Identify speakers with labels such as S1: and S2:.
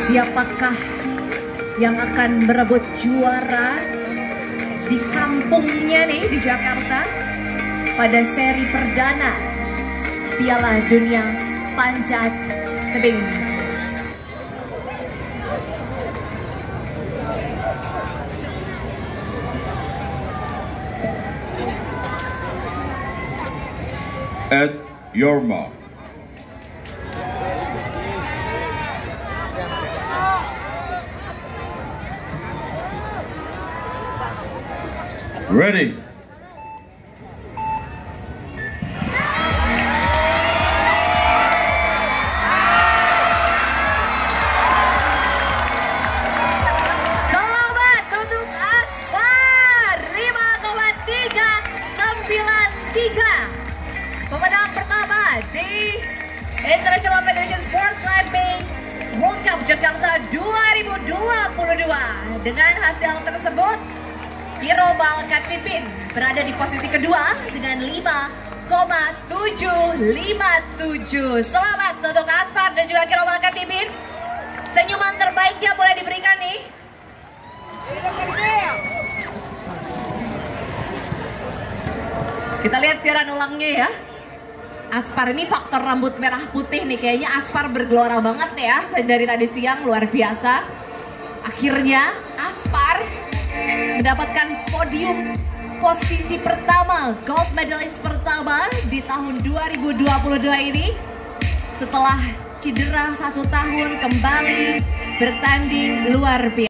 S1: Siapakah yang akan berebut juara di kampungnya nih di Jakarta pada seri perdana Piala Dunia Panjat Tebing?
S2: At your mark. Ready.
S1: Selamat untuk Aspar 5,393. Pemenang pertama di International Federation Sport Climbing World Cup Jakarta 2022. Dengan hasil tersebut, Kirobal Katipin berada di posisi kedua dengan 5,757. Selamat untuk Aspar dan juga Kirobal Katipin. Senyuman terbaiknya boleh diberikan nih. Kita lihat siaran ulangnya ya. Aspar ini faktor rambut merah putih nih, kayaknya Aspar bergelora banget ya dari tadi siang, luar biasa. Akhirnya Aspar mendapatkan podium posisi pertama, gold medalist pertama di tahun 2022 ini. Setelah cedera 1 tahun kembali bertanding luar biasa.